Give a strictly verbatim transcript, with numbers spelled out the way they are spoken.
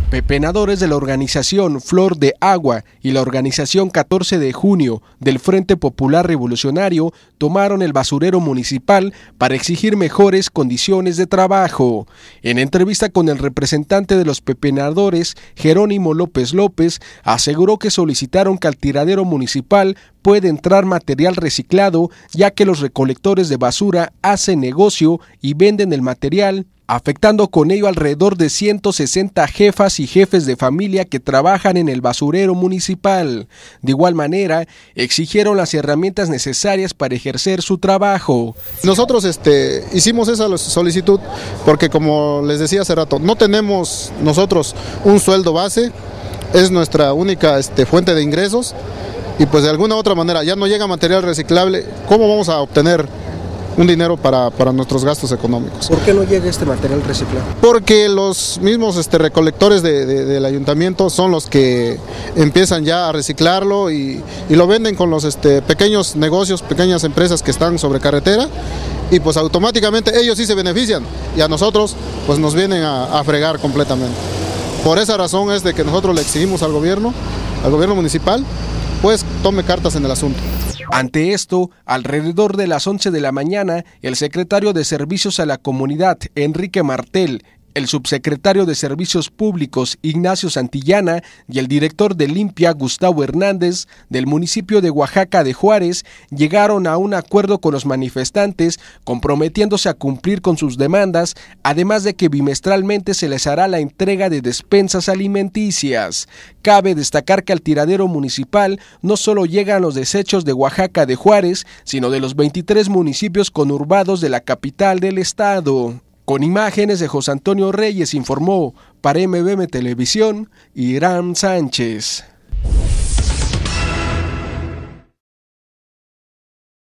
Pepenadores de la organización Flor de Agua y la organización catorce de junio del Frente Popular Revolucionario tomaron el basurero municipal para exigir mejores condiciones de trabajo. En entrevista con el representante de los pepenadores, Jerónimo López López, aseguró que solicitaron que al tiradero municipal puede entrar material reciclado, ya que los recolectores de basura hacen negocio y venden el material, afectando con ello alrededor de ciento sesenta jefas y jefes de familia que trabajan en el basurero municipal. De igual manera, exigieron las herramientas necesarias para ejercer su trabajo. Nosotros este, hicimos esa solicitud porque, como les decía hace rato, no tenemos nosotros un sueldo base, es nuestra única este, fuente de ingresos, y pues de alguna u otra manera ya no llega material reciclable. ¿Cómo vamos a obtener un dinero para, para nuestros gastos económicos? ¿Por qué no llega este material reciclado? Porque los mismos este, recolectores de, de, del ayuntamiento son los que empiezan ya a reciclarlo y, y lo venden con los este, pequeños negocios, pequeñas empresas que están sobre carretera, y pues automáticamente ellos sí se benefician y a nosotros pues nos vienen a, a fregar completamente. Por esa razón es de que nosotros le exigimos al gobierno, al gobierno municipal, pues tome cartas en el asunto. Ante esto, alrededor de las once de la mañana, el secretario de Servicios a la Comunidad, Enrique Martel, el subsecretario de Servicios Públicos, Ignacio Santillana, y el director de Limpia, Gustavo Hernández, del municipio de Oaxaca de Juárez, llegaron a un acuerdo con los manifestantes, comprometiéndose a cumplir con sus demandas, además de que bimestralmente se les hará la entrega de despensas alimenticias. Cabe destacar que al tiradero municipal no solo llegan los desechos de Oaxaca de Juárez, sino de los veintitrés municipios conurbados de la capital del estado. Con imágenes de José Antonio Reyes, informó para M B M Televisión, Irán Sánchez.